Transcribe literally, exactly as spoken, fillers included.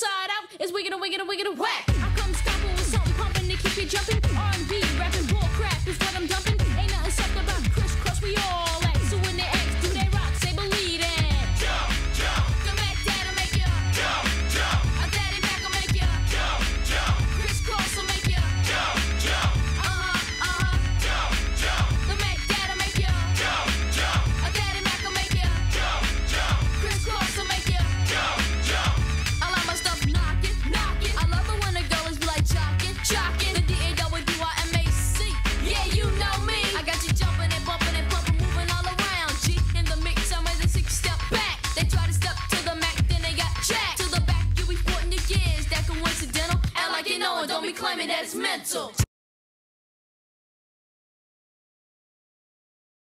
inside out. It's wicked and wicked and wicked and whack. I come stomping with something pumping to keep you jumping. R and B, rapping, bull crap is what I'm dumping. Ain't nothing soft about crisscross, we all like. So when they ask, do they rock? Say believe it. Jump, jump. The Mac Dad'll make ya Jump, jump. A Daddy Mac will make ya Jump, jump. crisscross will make ya Jump, jump. uh-huh, uh-huh. Jump, jump. The Mac Dad'll make ya Jump, jump. A Daddy Mac will make ya Jump, jump. crisscross will make ya Jump, jump. I like my stuff knockin', knockin'. I love it when the girls be like jockin', jockin'. The D A W I M A C. Yeah, you know me. I got you jumping and bumping and pumping, moving all around. G in the mix, I'm ready to six step back. They try to step to the Mac, then they got jacked. To the back, you be sporting your gears. That coincidental. Act like you know it, don't be claiming that it's mental.